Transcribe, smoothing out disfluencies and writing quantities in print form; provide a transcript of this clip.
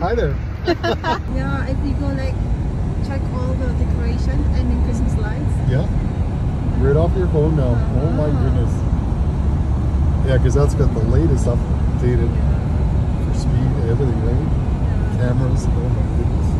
Hi there. Yeah, if you go like check all the decorations, I mean Christmas lights. Yeah. Right off your phone now. Oh my goodness. Yeah, because that's got the latest updated for speed, everything, right? Cameras. Oh my goodness.